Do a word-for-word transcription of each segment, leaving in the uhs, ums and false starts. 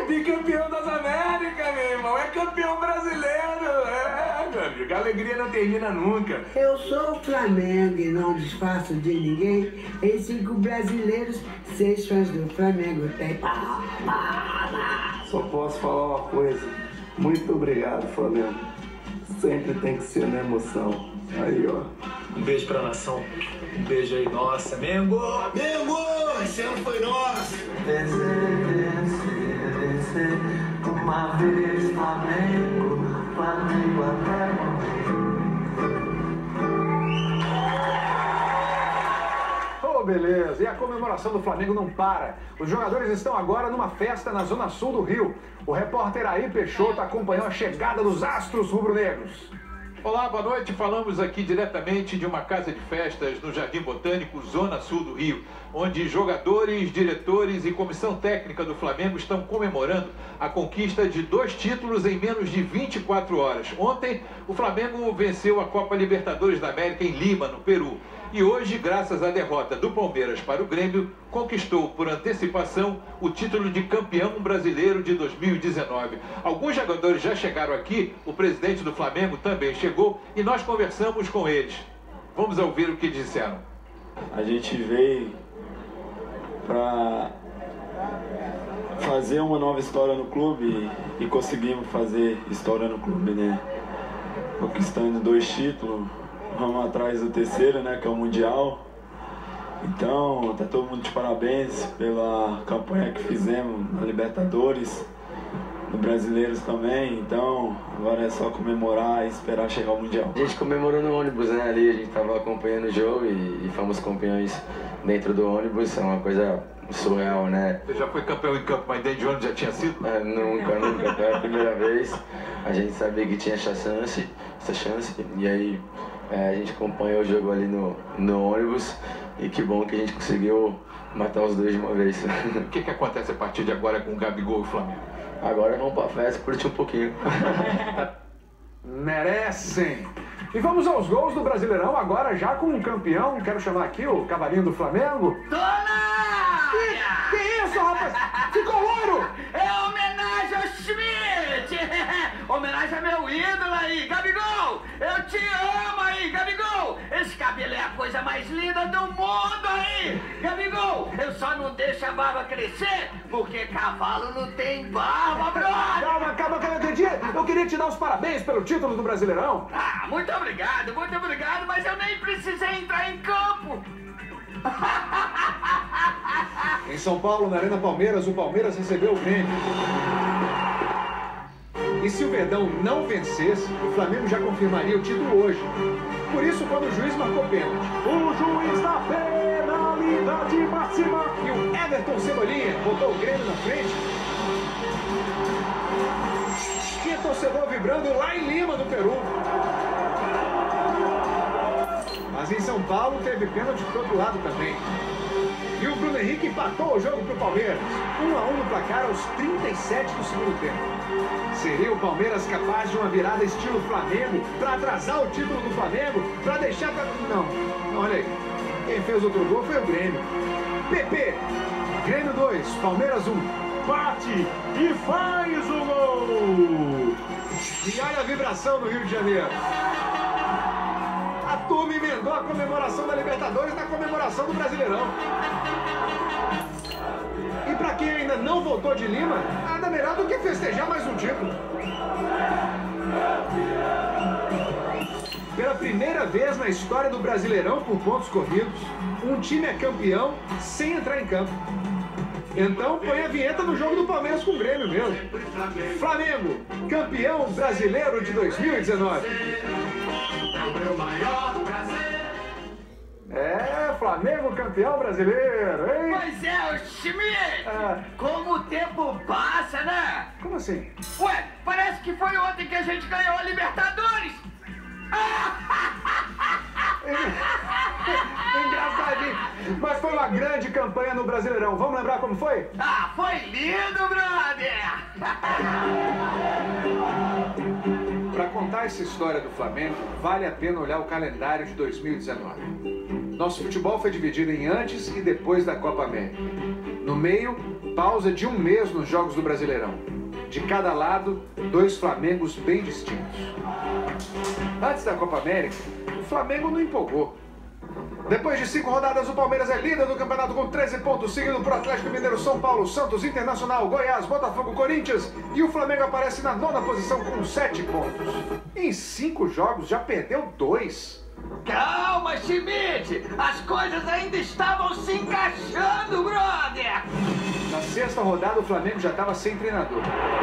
bicampeão das Américas, meu irmão. É campeão brasileiro. É, meu amigo. A alegria não termina nunca. Eu sou o Flamengo e não disfarço de ninguém. Em cinco brasileiros, seis fãs do Flamengo tem. Só posso falar uma coisa. Muito obrigado, Flamengo. Sempre tem que ser na emoção. Aí, ó. Um beijo pra nação. Um beijo aí, nossa. Mengo! Mengo! Esse ano foi nosso. Vencer, vencer, vencer. Uma vez Flamengo, Flamengo até morrer. Oh, beleza. E a comemoração do Flamengo não para. Os jogadores estão agora numa festa na zona sul do Rio. O repórter Aí Peixoto acompanhou a chegada dos astros rubro-negros. Olá, boa noite. Falamos aqui diretamente de uma casa de festas no Jardim Botânico, zona sul do Rio, onde jogadores, diretores e comissão técnica do Flamengo estão comemorando a conquista de dois títulos em menos de vinte e quatro horas. Ontem, o Flamengo venceu a Copa Libertadores da América em Lima, no Peru. E hoje, graças à derrota do Palmeiras para o Grêmio, conquistou por antecipação o título de campeão brasileiro de dois mil e dezenove. Alguns jogadores já chegaram aqui, o presidente do Flamengo também chegou e nós conversamos com eles. Vamos ouvir o que disseram. A gente veio para fazer uma nova história no clube e conseguimos fazer história no clube, né? Conquistando dois títulos. Vamos atrás do terceiro, né, que é o Mundial. Então, tá todo mundo de parabéns pela campanha que fizemos na Libertadores, no Brasileiros também. Então, agora é só comemorar e esperar chegar o Mundial. A gente comemorou no ônibus, né, ali, a gente tava acompanhando o jogo e, e fomos campeões dentro do ônibus. É uma coisa surreal, né? Você já foi campeão em campo, mas dentro de ônibus já tinha sido? É, nunca, nunca. Foi a primeira vez. A gente sabia que tinha essa chance, essa chance e aí... É, a gente acompanhou o jogo ali no, no ônibus e que bom que a gente conseguiu matar os dois de uma vez. O que, que acontece a partir de agora com o Gabigol e o Flamengo? Agora vamos pra festa, curtir um pouquinho. Merecem! E vamos aos gols do Brasileirão, agora já com um campeão. Quero chamar aqui o cavalinho do Flamengo. Toma! Que, que isso, rapaz? Ficou louro! É homenagem ao Schmidt! Homenagem a meu ídolo aí, Gabigol! Eu te amo aí, Gabigol! Esse cabelo é a coisa mais linda do mundo aí! Gabigol, eu só não deixo a barba crescer porque cavalo não tem barba, brother! Calma, calma, calma, calma. Eu queria te dar os parabéns pelo título do Brasileirão. Ah, muito obrigado, muito obrigado, mas eu nem precisei entrar em campo! Em São Paulo, na Arena Palmeiras, o Palmeiras recebeu o Grêmio. E se o Verdão não vencesse, o Flamengo já confirmaria o título hoje. Por isso, quando o juiz marcou pênalti, o juiz da penalidade máxima e o Everton Cebolinha botou o Grêmio na frente, tinha torcedor vibrando lá em Lima, no Peru. Mas em São Paulo teve pênalti pro outro lado também. E o Bruno Henrique empatou o jogo pro Palmeiras. um a um no placar aos trinta e sete do segundo tempo. Seria o Palmeiras capaz de uma virada estilo Flamengo para atrasar o título do Flamengo? Para deixar pra... Não, não, olha aí. Quem fez outro gol foi o Grêmio. P P, Grêmio dois, Palmeiras um. Bate e faz o gol! E olha a vibração no Rio de Janeiro. A turma emendou a comemoração da Libertadores na comemoração do Brasileirão. E pra quem ainda não voltou de Lima, nada melhor do que festejar mais um título. Pela primeira vez na história do Brasileirão por pontos corridos, um time é campeão sem entrar em campo. Então põe a vinheta no jogo do Palmeiras com o Grêmio mesmo. Flamengo, campeão brasileiro de dois mil e dezenove. É, Flamengo campeão brasileiro, hein? Pois é, o Schmidt! Ah. Como o tempo passa, né? Como assim? Ué, parece que foi ontem que a gente ganhou a Libertadores! Engraçadinho. Mas foi uma grande campanha no Brasileirão. Vamos lembrar como foi? Ah, foi lindo, brother! Para contar essa história do Flamengo, vale a pena olhar o calendário de dois mil e dezenove. Nosso futebol foi dividido em antes e depois da Copa América. No meio, pausa de um mês nos jogos do Brasileirão. De cada lado, dois Flamengos bem distintos. Antes da Copa América, o Flamengo não empolgou. Depois de cinco rodadas, o Palmeiras é líder do campeonato com treze pontos, seguido por Atlético Mineiro, São Paulo, Santos, Internacional, Goiás, Botafogo, Corinthians. E o Flamengo aparece na nona posição com sete pontos. Em cinco jogos, já perdeu dois. Calma, Schmidt! As coisas ainda estavam se encaixando, brother! Na sexta rodada, o Flamengo já estava sem treinador.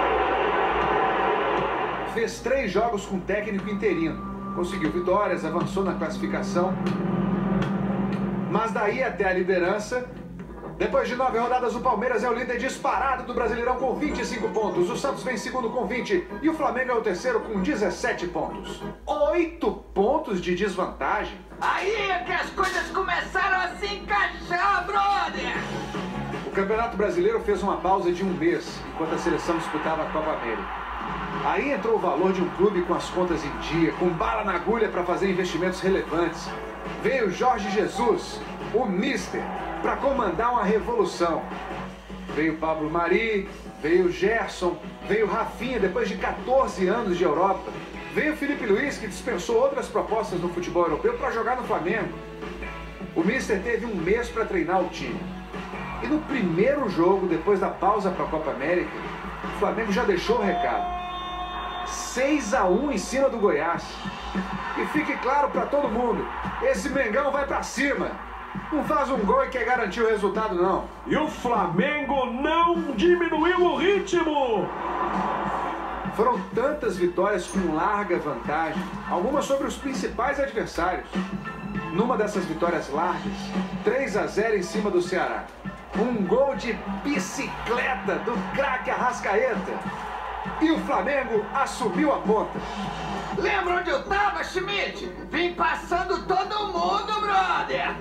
Fez três jogos com técnico interino. Conseguiu vitórias, avançou na classificação. Mas daí até a liderança, depois de nove rodadas, o Palmeiras é o líder disparado do Brasileirão com vinte e cinco pontos. O Santos vem segundo com vinte e o Flamengo é o terceiro com dezessete pontos. Oito pontos de desvantagem. Aí é que as coisas começaram a se encaixar, brother! O Campeonato Brasileiro fez uma pausa de um mês, enquanto a seleção disputava a Copa América. Aí entrou o valor de um clube com as contas em dia, com bala na agulha para fazer investimentos relevantes. Veio Jorge Jesus, o Mister, para comandar uma revolução. Veio Pablo Mari, veio Gerson, veio Rafinha depois de quatorze anos de Europa. Veio Felipe Luiz, que dispensou outras propostas no futebol europeu para jogar no Flamengo. O Mister teve um mês para treinar o time. E no primeiro jogo, depois da pausa para a Copa América, o Flamengo já deixou o recado. seis a um em cima do Goiás. E fique claro para todo mundo, esse Mengão vai para cima. Não faz um gol e quer garantir o resultado, não. E o Flamengo não diminuiu o ritmo. Foram tantas vitórias com larga vantagem, algumas sobre os principais adversários. Numa dessas vitórias largas, três a zero em cima do Ceará. Um gol de bicicleta do craque Arrascaeta. E o Flamengo assumiu a ponta. Lembra onde eu tava, Schmidt? Vim passando todo mundo, brother!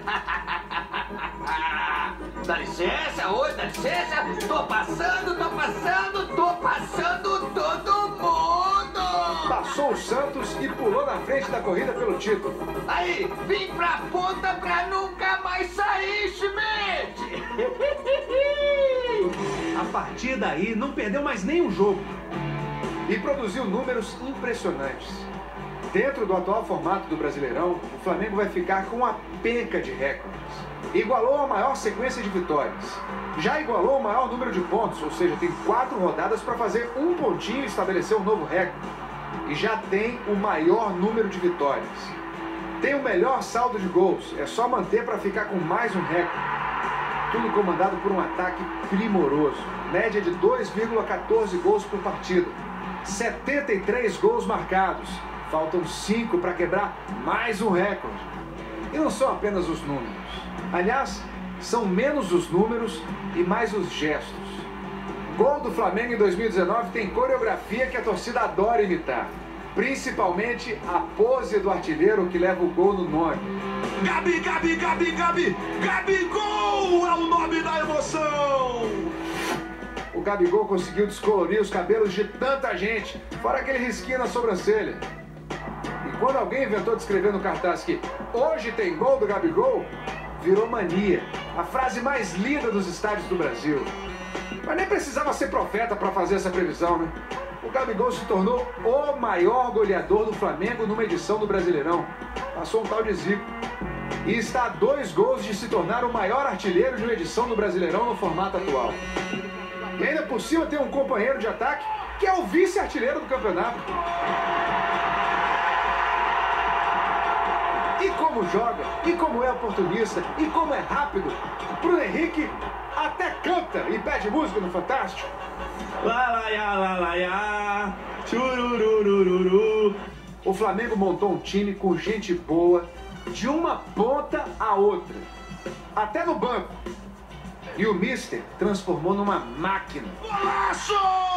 Dá licença, oi, dá licença. Tô passando, tô passando, tô passando todo mundo! Passou o Santos e pulou na frente da corrida pelo título. Aí, vim pra ponta pra nunca mais sair, Schmidt! A partir daí, não perdeu mais nenhum jogo. E produziu números impressionantes. Dentro do atual formato do Brasileirão, o Flamengo vai ficar com uma penca de recordes. Igualou a maior sequência de vitórias. Já igualou o maior número de pontos, ou seja, tem quatro rodadas para fazer um pontinho e estabelecer um novo recorde. E já tem o maior número de vitórias. Tem o melhor saldo de gols, é só manter para ficar com mais um recorde. Tudo comandado por um ataque primoroso. Média de dois vírgula quatorze gols por partida. setenta e três gols marcados. Faltam cinco para quebrar mais um recorde. E não são apenas os números. Aliás, são menos os números e mais os gestos. Gol do Flamengo em dois mil e dezenove tem coreografia que a torcida adora imitar. Principalmente a pose do artilheiro que leva o gol no nome. Gabi, Gabi, Gabi, Gabi, Gabigol é o nome da emoção! O Gabigol conseguiu descolorir os cabelos de tanta gente, fora aquele risquinho na sobrancelha. E quando alguém inventou de escrever no cartaz que hoje tem gol do Gabigol, virou mania. A frase mais lida dos estádios do Brasil. Mas nem precisava ser profeta para fazer essa previsão, né? O Gabigol se tornou o maior goleador do Flamengo numa edição do Brasileirão. Passou um tal de Zico. E está a dois gols de se tornar o maior artilheiro de uma edição do Brasileirão no formato atual. E ainda por cima tem um companheiro de ataque que é o vice-artilheiro do campeonato. E como joga, e como é oportunista, e como é rápido, Bruno Henrique até canta e pede música no Fantástico. Lá, lá, ya, lá, lá, ya, churururururu. O Flamengo montou um time com gente boa, de uma ponta a outra, até no banco. E o Mister transformou numa máquina. Golaço!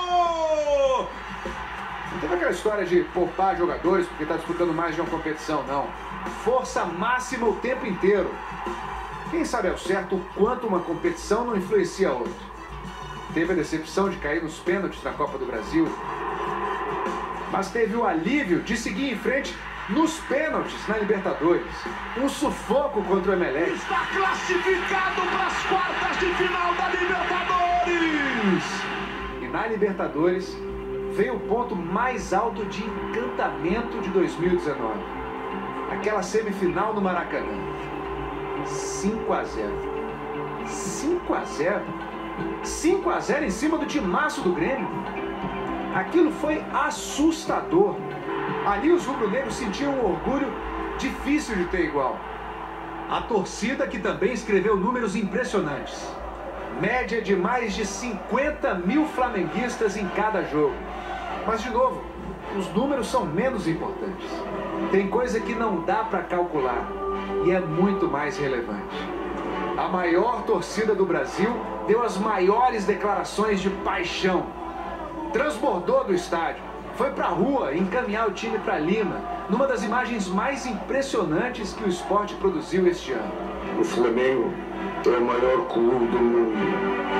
Não teve aquela história de poupar jogadores porque está disputando mais de uma competição, não. Força máxima o tempo inteiro. Quem sabe ao certo o quanto uma competição não influencia a outra. Teve a decepção de cair nos pênaltis na Copa do Brasil, mas teve o alívio de seguir em frente nos pênaltis na Libertadores. Um sufoco contra o Emelec. Está classificado para as quartas de final da Libertadores! Libertadores! E na Libertadores veio o ponto mais alto de encantamento de dois mil e dezenove. Aquela semifinal no Maracanã. cinco a zero. cinco a zero? cinco a zero em cima do timaço do Grêmio. Aquilo foi assustador. Ali os rubro-negros sentiam um orgulho difícil de ter igual. A torcida que também escreveu números impressionantes. Média de mais de cinquenta mil flamenguistas em cada jogo. Mas, de novo, os números são menos importantes. Tem coisa que não dá para calcular e é muito mais relevante. A maior torcida do Brasil deu as maiores declarações de paixão. Transbordou do estádio. Foi pra rua encaminhar o time para Lima, numa das imagens mais impressionantes que o esporte produziu este ano. O Flamengo é o maior clube do mundo.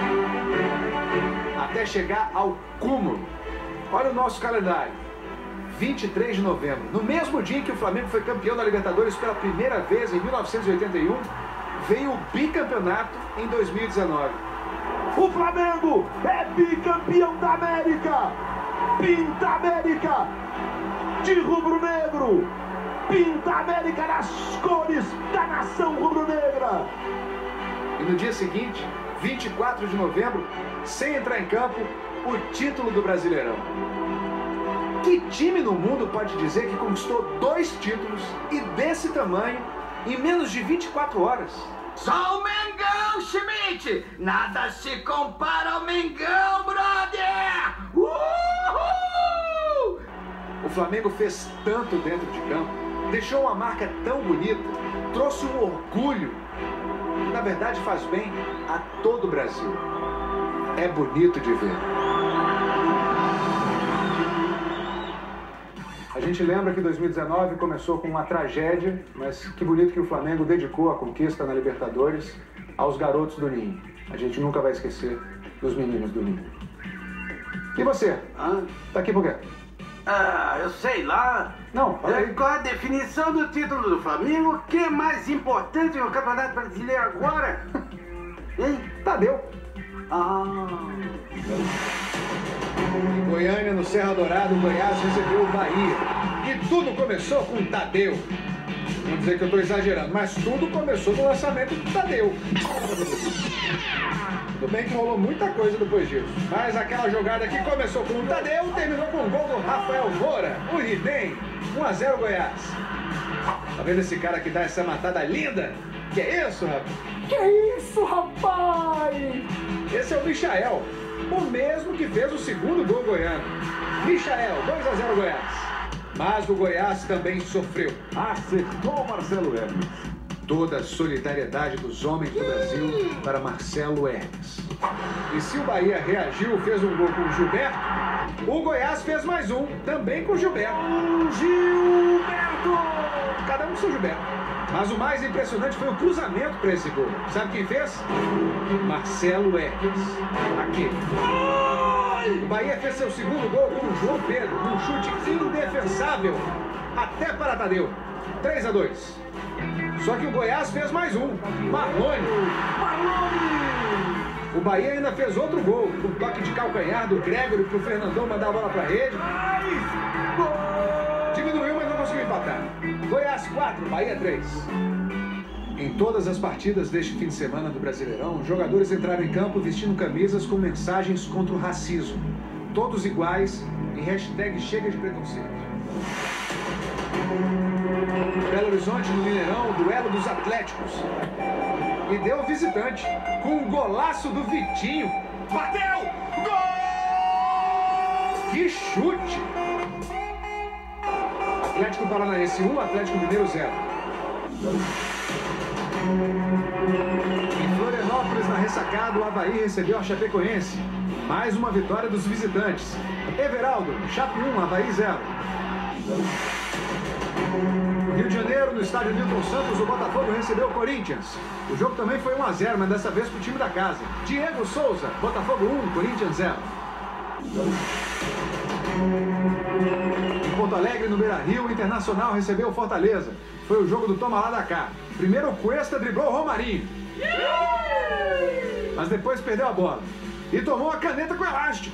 Até chegar ao cúmulo. Olha o nosso calendário. vinte e três de novembro, no mesmo dia em que o Flamengo foi campeão da Libertadores pela primeira vez em mil novecentos e oitenta e um, veio o bicampeonato em dois mil e dezenove. O Flamengo é bicampeão da América! Pinta a América de rubro-negro! Pinta a América nas cores da nação rubro-negra! E no dia seguinte, vinte e quatro de novembro, sem entrar em campo, o título do Brasileirão. Que time no mundo pode dizer que conquistou dois títulos e desse tamanho em menos de vinte e quatro horas? Só o Mengão, Schmidt! Nada se compara ao Mengão, brother! Uhul! O Flamengo fez tanto dentro de campo, deixou uma marca tão bonita, trouxe um orgulho, que na verdade faz bem a todo o Brasil. É bonito de ver. A gente lembra que dois mil e dezenove começou com uma tragédia, mas que bonito que o Flamengo dedicou a conquista na Libertadores aos garotos do Ninho. A gente nunca vai esquecer dos meninos do Ninho. E você? Hã? Tá aqui por quê? Ah, eu sei lá. Não, fala aí. Qual a definição do título do Flamengo? O que é mais importante no Campeonato Brasileiro agora? Hein? Tadeu. Ah... Em Goiânia, no Serra Dourada, o Goiás recebeu o Bahia. E tudo começou com o Tadeu. Vou dizer que eu estou exagerando, mas tudo começou no lançamento do Tadeu. Tudo bem que rolou muita coisa depois disso. Mas aquela jogada que começou com o Tadeu terminou com o gol do Rafael Moura, o Ridem. um a zero Goiás. Tá vendo esse cara que dá essa matada linda? Que é isso, rapaz? Que é isso, rapaz? Esse é o Michael. O mesmo que fez o segundo gol goiano. Michael, dois a zero Goiás. Mas o Goiás também sofreu. Acertou Marcelo Hermes. Toda a solidariedade dos homens do Brasil para Marcelo Hermes. E se o Bahia reagiu, fez um gol com o Gilberto, o Goiás fez mais um, também com o Gilberto. Gilberto! Cada um com seu Gilberto. Mas o mais impressionante foi o cruzamento para esse gol. Sabe quem fez? Marcelo Hermes. Aquele. O Bahia fez seu segundo gol com o João Pedro, num chute indefensável, até para Tadeu. três a dois. Só que o Goiás fez mais um. Marlone. Marlone! O Bahia ainda fez outro gol, com um toque de calcanhar do Gregory para o Fernandão mandar a bola para a rede. Diminuiu, mas não conseguiu empatar. Goiás quatro, Bahia três. Em todas as partidas deste fim de semana do Brasileirão, os jogadores entraram em campo vestindo camisas com mensagens contra o racismo. Todos iguais e hashtag chega de preconceito. Belo Horizonte, no Mineirão, o duelo dos Atléticos. E deu visitante, com um golaço do Vitinho. Bateu! Gol! Que chute! Atlético Paranaense um, Atlético Mineiro zero. Em Florianópolis, na ressacada, o Avaí recebeu a Chapecoense. Mais uma vitória dos visitantes. Everaldo, Chape um, Avaí zero. No Rio de Janeiro, no estádio Newton Santos, o Botafogo recebeu o Corinthians. O jogo também foi um a zero, mas dessa vez pro time da casa. Diego Souza, Botafogo um, Corinthians zero. Em Porto Alegre, no Beira-Rio, o Internacional recebeu o Fortaleza. Foi o jogo do toma lá da cá. Primeiro o Cuesta driblou o Romarinho, mas depois perdeu a bola. e tomou a caneta com elástico.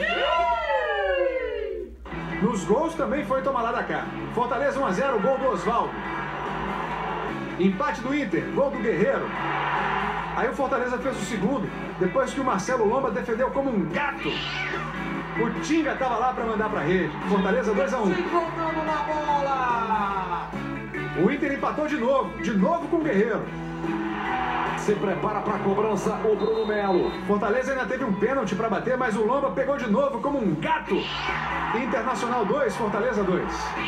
Nos gols também foi tomar lá da cá. Fortaleza um a zero, gol do Osvaldo. Empate do Inter, gol do Guerreiro. Aí o Fortaleza fez o segundo, depois que o Marcelo Lomba defendeu como um gato. O Tinga estava lá para mandar para a rede. Fortaleza dois a um. na bola! O Inter empatou de novo, de novo com o Guerreiro. Se prepara para a cobrança o Bruno Melo. Fortaleza ainda teve um pênalti para bater, mas o Lomba pegou de novo como um gato. Internacional dois, Fortaleza dois.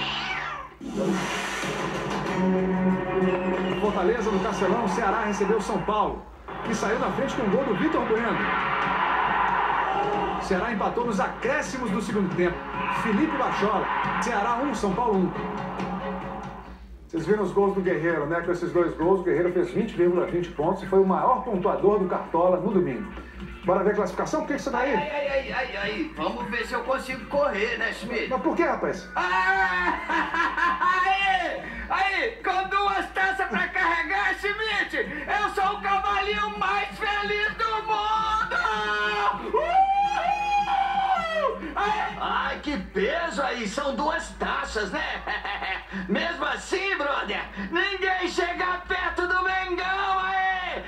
Fortaleza no Castelão, Ceará recebeu São Paulo, que saiu na frente com o gol do Vitor Bueno. Ceará empatou nos acréscimos do segundo tempo. Felipe Bachola. Ceará um, São Paulo um. Vocês viram os gols do Guerreiro, né? Com esses dois gols, o Guerreiro fez vinte vírgula vinte pontos e foi o maior pontuador do Cartola no domingo. Bora ver a classificação? Por que isso daí? Ai, ai, ai, ai, ai. Vamos ver se eu consigo correr, né, Schmidt? Mas por que, rapaz? Ah, aí, aí, com duas taças pra carregar, Schmidt, eu sou o cavalinho mais feliz do mundo! Uhul! Ai, ai, que peso aí, são duas taças, né? Mesmo assim, brother, ninguém chega perto do Mengão, aí!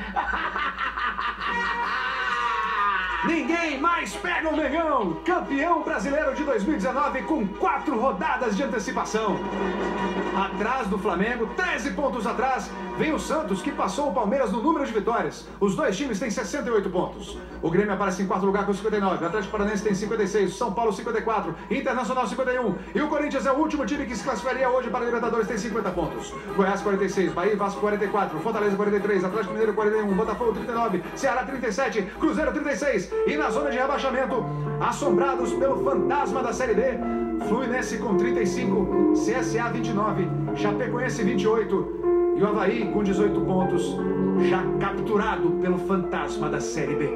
Ninguém mais pega o Mengão, campeão brasileiro de dois mil e dezenove com quatro rodadas de antecipação. Atrás do Flamengo, treze pontos atrás, vem o Santos, que passou o Palmeiras no número de vitórias. Os dois times têm sessenta e oito pontos. O Grêmio aparece em quarto lugar com cinquenta e nove, o Atlético Paranaense tem cinquenta e seis, São Paulo cinquenta e quatro, Internacional cinquenta e um. E o Corinthians é o último time que se classificaria hoje para a Libertadores, tem cinquenta pontos. Goiás quarenta e seis, Bahia e Vasco quarenta e quatro, Fortaleza quarenta e três, Atlético Mineiro quarenta e um, Botafogo trinta e nove, Ceará trinta e sete, Cruzeiro trinta e seis. E na zona de rebaixamento, assombrados pelo fantasma da Série B, Fluminense com trinta e cinco, C S A vinte e nove, Chapecoense vinte e oito e o Avaí com dezoito pontos, já capturado pelo fantasma da Série B.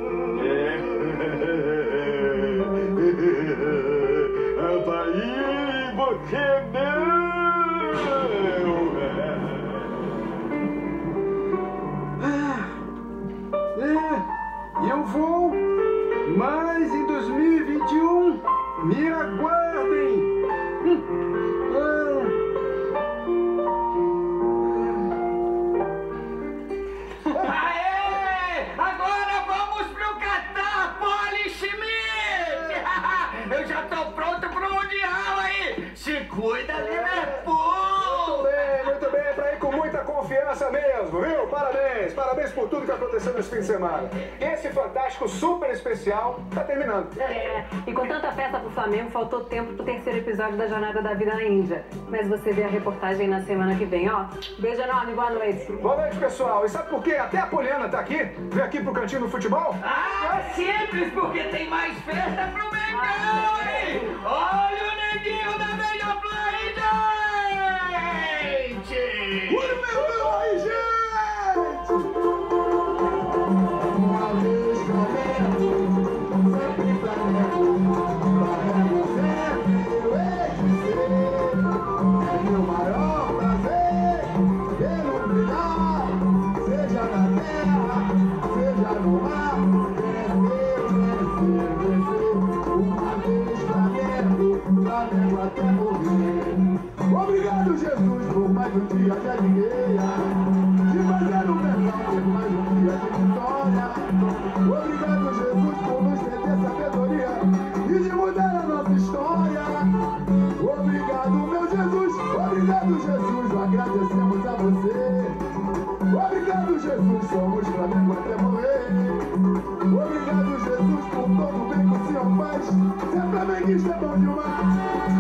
Avaí, você é meu! É, eu vou, mas em dois mil e vinte e um, me aguardem! Hum. Aê! Agora vamos pro Catar, Poli Schmidt! Eu já tô pronto pro Mundial aí! Se cuida, Liverpool! Muito bem, muito bem, pra ir com muita confiança mesmo, viu? Parabéns, parabéns por tudo que aconteceu nesse fim de semana. Esse fantástico super especial tá terminando. É, e com tanta festa pro Flamengo, faltou tempo pro terceiro episódio da Jornada da Vida na Índia. Mas você vê a reportagem na semana que vem, ó. Beijo enorme, boa noite. Boa noite, pessoal. E sabe por quê? Até a Poliana tá aqui, veio aqui pro Cantinho do Futebol. Ah, é simples, porque tem mais festa pro Mengão, hein? Olha o neguinho da melhor play, gente! Olha o Mengão aí, gente! Obrigado, Jesus, por mais um dia de alegria, de fazer o perdão por mais um dia de vitória. Obrigado, Jesus, por nos ter sabedoria e de mudar a nossa história. Obrigado, meu Jesus, obrigado, Jesus, agradecemos a você. Obrigado, Jesus, somos Flamengo até morrer. Obrigado, Jesus, por todo o bem que o Senhor faz. Ser flamenguista é bom demais.